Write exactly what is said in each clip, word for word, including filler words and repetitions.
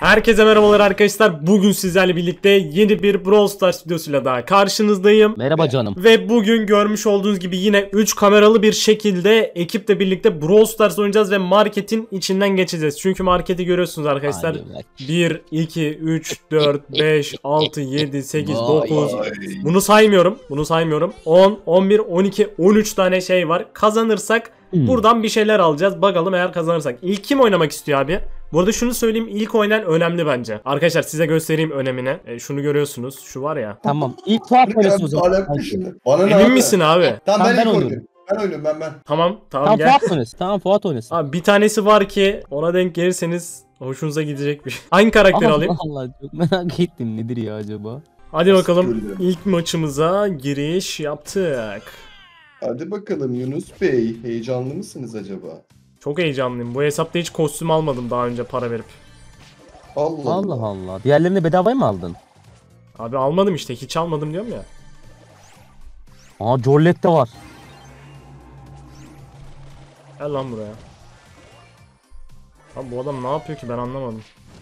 Herkese merhabalar arkadaşlar. Bugün sizlerle birlikte yeni bir Brawl Stars videosuyla daha karşınızdayım. Merhaba canım. Ve bugün görmüş olduğunuz gibi yine üç kameralı bir şekilde ekiple birlikte Brawl Stars oynayacağız ve marketin içinden geçeceğiz. Çünkü marketi görüyorsunuz arkadaşlar. bir, iki, üç, dört, beş, altı, yedi, sekiz, dokuz. Bunu saymıyorum. Bunu saymıyorum. on, on bir, on iki, on üç tane şey var. Kazanırsak hmm. buradan bir şeyler alacağız. Bakalım eğer kazanırsak. İlk kim oynamak istiyor abi? Bu arada şunu söyleyeyim, ilk oynayan önemli bence. Arkadaşlar size göstereyim önemini. E, şunu görüyorsunuz. Şu var ya. Tamam. İlk Fuat oynasın o zaman. Emin misin abi? Tamam, ben, ben ilk oynuyorum. Ben oynuyorum ben ben. Tamam tamam, tamam gel. Fuat oynasın. Tamam Fuat oynasın. Abi bir tanesi var ki ona denk gelirseniz hoşunuza gidecek bir şey. Hangi karakteri Allah alayım? Allah, çok merak ettim nedir ya acaba. Hadi bakalım ilk maçımıza giriş yaptık. Hadi bakalım Yunus Bey, heyecanlı mısınız acaba? Çok heyecanlıyım. Bu hesapta hiç kostüm almadım daha önce para verip. Allah Allah Allah. Allah. Diğerlerini bedavaya mı aldın? Abi almadım işte, hiç almadım diyorum ya. Aa, Jorlet de var. Gel lan buraya. Abi bu adam ne yapıyor ki, ben anlamadım.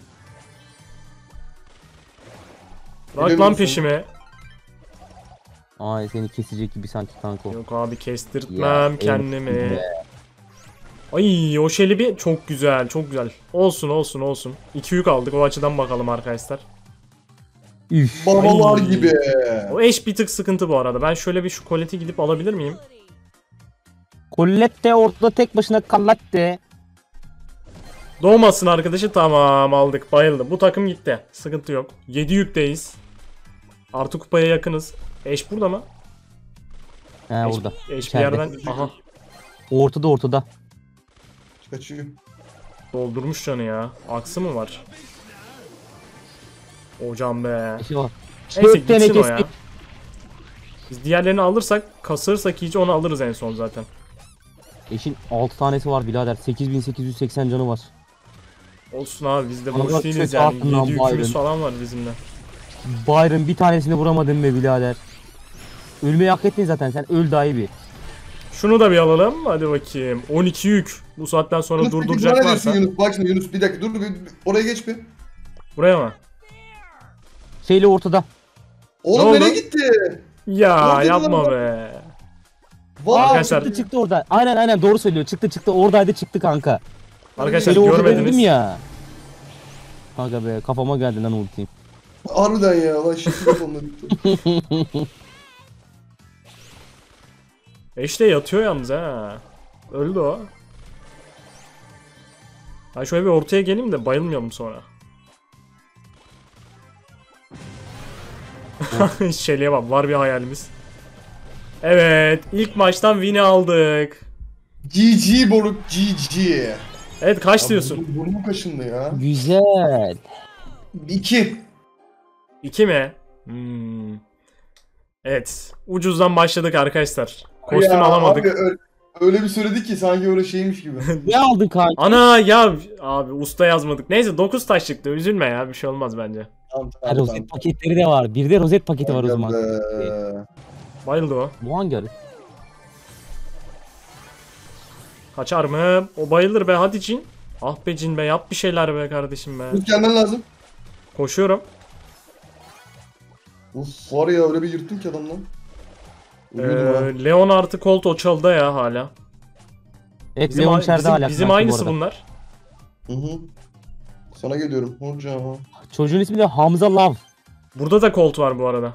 Bırak lan peşime. Ay, seni kesecek gibi sanki kanka. Yok abi, kestirtmem Ya, kendimi. evet. Ay o şeyli bir çok güzel, çok güzel. Olsun olsun olsun. İki yük aldık, o açıdan bakalım arkadaşlar. Üf. Babalar Ay. gibi. O eş bir tık sıkıntı bu arada. Ben şöyle bir şu koleti gidip alabilir miyim? Colette ortada tek başına kallatte. Doğmasın arkadaşı, tamam aldık, bayıldım. Bu takım gitti, sıkıntı yok. yedi yükteyiz. Artı kupaya yakınız. Eş burada mı? He Eş, orada. eş bir İçeride. yerden, aha. Ortada ortada. Kaçıyor. Doldurmuş canı ya. Aksı mı var? Hocam be. Eşi var. Neyse Dört tane gitsin o ya. kestik. Biz diğerlerini alırsak, kasırsak iyice onu alırız en son zaten. Eşin altı tanesi var birader. sekiz bin sekiz yüz seksen canı var. Olsun abi, biz de Ama boş bak, değiliz kötü yani. attın lan yedi yükümüz Byron. falan var bizimle. Byron bir tanesini vuramadın be birader. Ölmeyi hak ettin zaten, sen öl daha iyi bir. Şunu da bir alalım. Hadi bakayım. on iki yük. Bu saatten sonra Yunus, peki, durduracak bana varsa. diyorsun Yunus, bak şimdi Yunus bir dakika dur, bir, bir- oraya geç bir. Buraya mı? Şeyle ortada. Oğlum Ne nereye oldu? gitti? Ya Orada yapma lan. be. Vay. Arkadaşlar- Çıktı çıktı orada. Aynen aynen doğru söylüyor. Çıktı çıktı oradaydı, çıktı kanka. Arkadaşlar Şeyle orada dedim görmediniz. ya. Kanka be, kafama geldi lan ultiyim. Harbiden ya lan, şişi de sonunda bitti. Eş de yatıyor yalnız ha. Öldü o. Ben şöyle bir ortaya geleyim de bayılmayalım sonra. Şeliye bak, var bir hayalimiz. Evet, ilk maçtan win'i aldık. G G Boruk, G G. Evet, kaç diyorsun? Burnu kaşındı ya. Güzel. İki. iki mi? Hmm. Evet, ucuzdan başladık arkadaşlar. Kostüm Ya alamadık. Abi, öyle, öyle bir söyledi ki sanki öyle şeymiş gibi. Ne aldın kanka? Ana ya abi, usta yazmadık. Neyse dokuz taş çıktı, üzülme ya, bir şey olmaz bence. Tamam Ha, tamam. rozet paketleri de var. Bir de rozet paketi var o zaman. Be. Bayıldı o. Bu hangi arı? Kaçar mı? O bayılır be, hadi Cin. Ah be Cin be, yap bir şeyler be kardeşim be. Yunus gelmen lazım. Koşuyorum. Uf var ya, öyle bir yırttın ki adamdan. Ölüyordum ha. Ee, Leon artı Colt o çalda ya hala. Evet, Bizim, Leon a- içeride bizim, hala. bizim kanka bu aynısı arada. bunlar. Hı hı. Sana geliyorum. Hocam. Çocuğun ismi de Hamza Love. Burada da Colt var bu arada.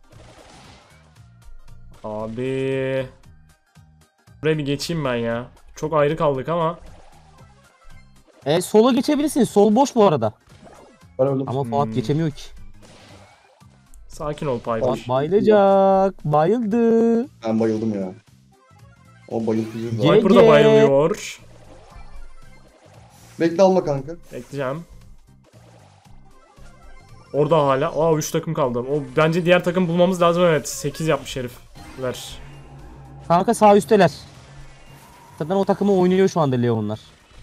Abi. Buraya bir geçeyim ben ya. Çok ayrı kaldık ama. E, sola geçebilirsin. Sol boş bu arada. Ben öldüm. Ama Fuat Hmm. geçemiyor ki. Sakin ol Piper. Fuat bayılacak. Bayıldı. Ben bayıldım ya. O bayıltıcı da. Ye- Piper da Ege. bayılıyor. Bekle, alma kanka. Bekleyeceğim. Orada hala. Aa, üç takım kaldı. O bence diğer takım bulmamız lazım, evet. sekiz yapmış herif. Ver. Kanka sağ üstteler. Zaten o takımı oynuyor şu anda Leon'lar.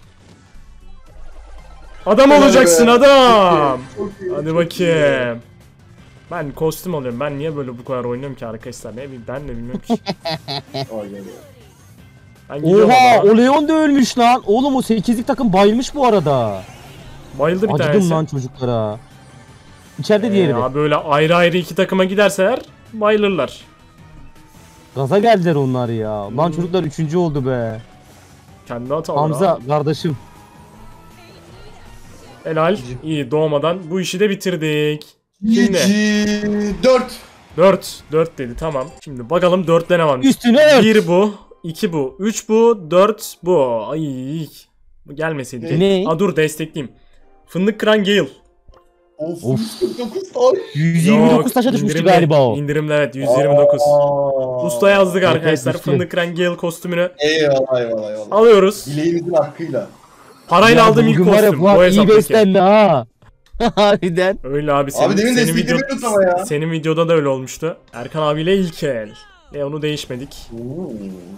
Adam Helal olacaksın be. adam. Çok iyi, Hadi çok bakayım. Ben kostüm alıyorum. Ben niye böyle bu kadar oynuyorum ki arkadaşlar? Ne bileyim, ben de bilmiyorum ki. iyi. Ay, ay, ay. Ben gidiyorum Oha, ama. o Leon da ölmüş lan. Oğlum o sekizlik takım bayılmış bu arada. Bayıldı bir Acıdım tanesi. lan çocuklara. İçeride Ee, diğeri de. abi böyle ayrı ayrı iki takıma giderseler bayılırlar. Gaza geldiler onlar ya. Lan Hmm. çocuklar üçüncü oldu be. Kendi hataları. Hamza abi. kardeşim. Helal. İyi doğmadan bu işi de bitirdik. Şimdi dört. dört. dört dedi tamam. Şimdi bakalım dörtte ne varmış. Üstüne ört. bir bu. iki bu. üç bu. dört bu. Ay. Bu gelmeseydi. Ne? Aa dur destekleyeyim. Fındık kıran Gale. Of. Of. yüz kırk dokuz taş. yüz yirmi dokuz taşa düşmüştü indirimli, galiba o. İndirimli evet yüz yirmi dokuz. Aa. Usta yazdık Evet, arkadaşlar. düştü. Fındık kıran Gale kostümünü Eyvallah eyvallah eyvallah. alıyoruz. Bileğimizin hakkıyla. Parayla Ya aldığım ilk bugün var ya, kostüm. Fuat Bu iyi hesaptaki. beslendi ha. Harbiden. Öyle abi senin, Abi demin senin, video, desteklemiyordun ama ya. senin videoda da öyle olmuştu. Erkan abiyle ilk el. Ve onu değişmedik. Oo.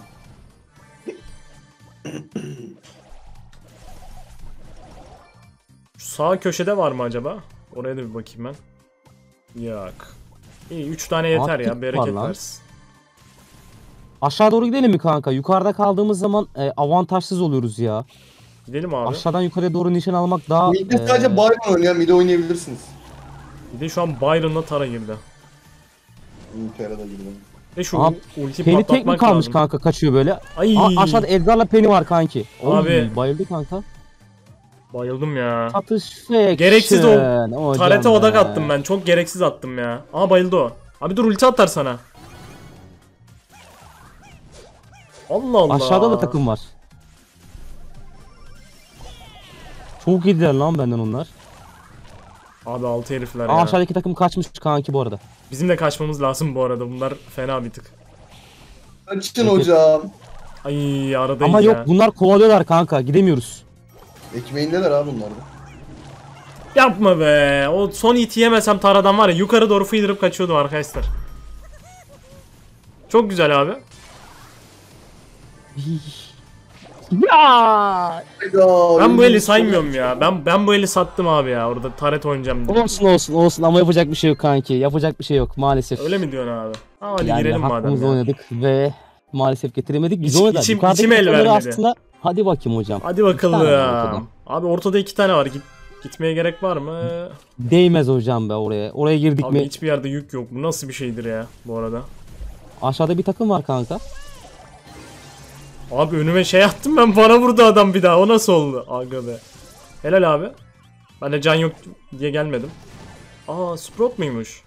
Şu sağ köşede var mı acaba? Oraya da bir bakayım ben. Yok. İyi üç tane yeter Aktif ya var bereket lan. versin. Aşağı doğru gidelim mi kanka? Yukarıda kaldığımız zaman e, avantajsız oluyoruz ya. Gidelim abi. Aşağıdan yukarıya doğru nişan almak daha... Mid'de e, sadece Byron oynuyor. Mid'de oynayabilirsiniz. Bir de şu an Byron'la Tara girdi. Ülkeye da girdim. Ve şu Abi, ulti Penny tek mi patlatmak kalmış lazım. kanka kaçıyor böyle? Ay A- aşağıda Edgar'la Penny var kanki. Oy, Abi. bayıldı kanka. bayıldım ya. Atış faction. Gereksiz o Hocam Tarete be. odak attım ben. Çok gereksiz attım ya. Aa bayıldı o. Abi dur ulti atar sana. Allah Allah. Aşağıda da takım var. Çok iyiler lan benden onlar. Abi altı herifler Aa, ya. aşağıdaki takım kaçmış kanki bu arada. Bizim de kaçmamız lazım bu arada. Bunlar fena bir tık. Kaçın Peki. hocam. Ay aradayız Ama ya. yok bunlar kovalıyorlar kanka gidemiyoruz. Ekmeğindeler abi bunlar da. Yapma be. O son iti yemesem Tara'dan var ya yukarı doğru fıydırıp kaçıyordum arkadaşlar. Çok güzel abi. Ya Hayda, Ben bu eli Yunus saymıyorum ya. Ben ben bu eli sattım abi ya. Orada taret oynayacağım diye. olsun olsun olsun ama yapacak bir şey yok kanki. Yapacak bir şey yok maalesef. Öyle mi diyorsun abi? Ha, hadi Yani girelim madem hakkımızı ya. oynadık ve maalesef getiremedik. Biz İç- oynadık. içim- Yukarıdaki içim el takımları vermedi. aslında... Hadi bakayım hocam. Hadi İki tane var ortada. bakalım. Abi ortada iki tane var. Git, gitmeye gerek var mı? Değmez hocam be oraya. Oraya girdik Abi mi? hiçbir yerde yük yok. Bu nasıl bir şeydir ya bu arada? Aşağıda bir takım var kanka. Abi önüme şey attım ben bana vurdu adam bir daha. O nasıl oldu? Aga be. Helal abi. Ben de can yok diye gelmedim. Aa Sprout muymuş?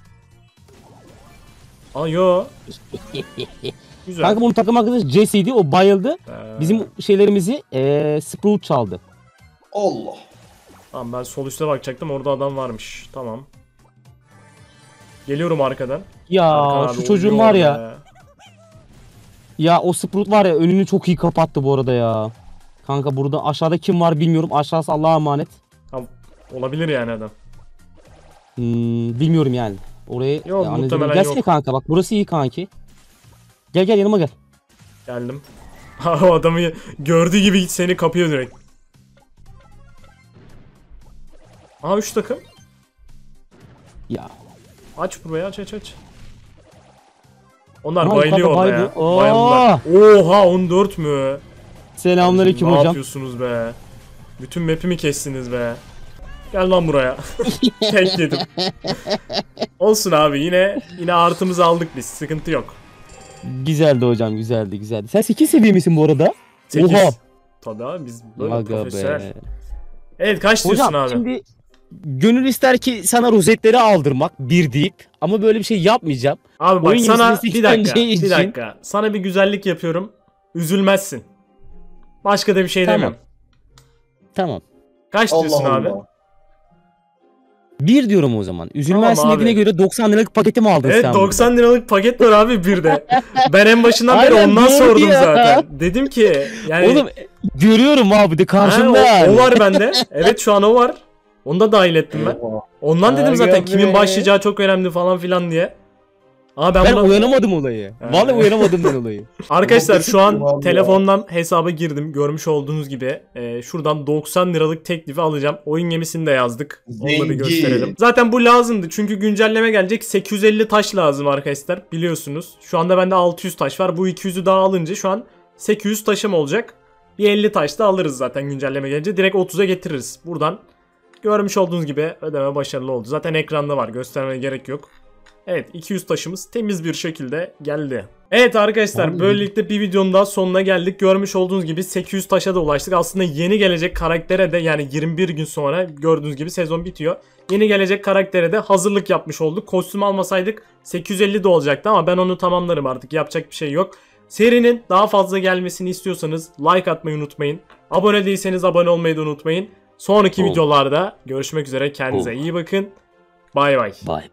Aa yo. Güzel. Kanka bunun takım arkadaşı Jesse'ydi. O bayıldı. Ee, Bizim şeylerimizi ee, Sprout çaldı. Allah. Tamam ben sol üste bakacaktım. Orada adam varmış. Tamam. Geliyorum arkadan. Ya Erkan abi şu çocuğun oynuyor var ya. be. Ya o Sprout var ya önünü çok iyi kapattı bu arada ya. Kanka burada aşağıda kim var bilmiyorum. Aşağısı Allah'a emanet. Tamam, olabilir yani adam. Hmm, bilmiyorum yani. Orayı Yok, ya, analiz muhtemelen ediyorum. Gelsene yok. kanka bak burası iyi kanki. Gel gel yanıma gel. Geldim. O adamı gördüğü gibi seni kapıyor direkt. Aha üç takım. Ya. Aç burayı aç aç aç. Onlar Aha, bayılıyor yukarıda orada bayıldı. ya. Aa! Bayıldılar. Oha on dört mü? Selamünaleyküm ne hocam. yapıyorsunuz be? Bütün map'imi kestiniz be. Gel lan buraya. Tek yedim. Olsun abi yine yine artımızı aldık biz. Sıkıntı yok. Güzeldi hocam güzeldi güzeldi. Sen sekiz seviye misin bu arada? sekiz. Oha. Tabii abi biz böyle Aga profesyonel. be. Evet kaç diyorsun Hocam abi? şimdi gönül ister ki sana rozetleri aldırmak bir deyip ama böyle bir şey yapmayacağım. Abi bak Oyun sana yazısı bir dakika işkenceyi bir için- dakika. Sana bir güzellik yapıyorum. Üzülmezsin. Başka da bir şey Tamam. demem. Tamam. Kaç diyorsun Allah abi? Allah. Bir diyorum o zaman. Üzülmezsin Tamam dediğine abi. göre doksan liralık paketi mi aldın Evet sen? doksan liralık paket var abi bir de. Ben en başından beri Aynen, ondan doğru sordum ya. zaten. Dedim ki yani Oğlum görüyorum abi de ha, karşımda o, yani. o var bende. Evet şu an o var. Onu da dahil ettim ben. Oha. Ondan dedim Aga zaten be. kimin başlayacağı çok önemli falan filan diye. Ama ben, Ben buna... uyanamadım olayı. Ha. Vallahi uyanamadım ben olayı. Arkadaşlar şu an Vallahi. telefondan hesaba girdim. Görmüş olduğunuz gibi e, şuradan doksan liralık teklifi alacağım. Oyun gemisini de yazdık. Onu da bir Zengin. gösterelim. Zaten bu lazımdı. Çünkü güncelleme gelecek. sekiz yüz elli taş lazım arkadaşlar. Biliyorsunuz. Şu anda bende altı yüz taş var. Bu iki yüzü daha alınca şu an sekiz yüz taşım olacak. Bir elli taş da alırız zaten güncelleme gelince. Direkt otuza getiririz. Buradan Görmüş olduğunuz gibi ödeme başarılı oldu. Zaten ekranda var, göstermeye gerek yok. Evet, iki yüz taşımız temiz bir şekilde geldi. Evet arkadaşlar, Abi, böylelikle bir videonun daha sonuna geldik. Görmüş olduğunuz gibi sekiz yüz taşa da ulaştık. Aslında yeni gelecek karaktere de, yani yirmi bir gün sonra gördüğünüz gibi sezon bitiyor. Yeni gelecek karaktere de hazırlık yapmış olduk. Kostüm almasaydık sekiz yüz elli de olacaktı ama ben onu tamamlarım artık, yapacak bir şey yok. Serinin daha fazla gelmesini istiyorsanız like atmayı unutmayın. Abone değilseniz abone olmayı da unutmayın. Sonraki Oh. videolarda görüşmek üzere. Kendinize Oh. iyi bakın. Bay bay. Bye.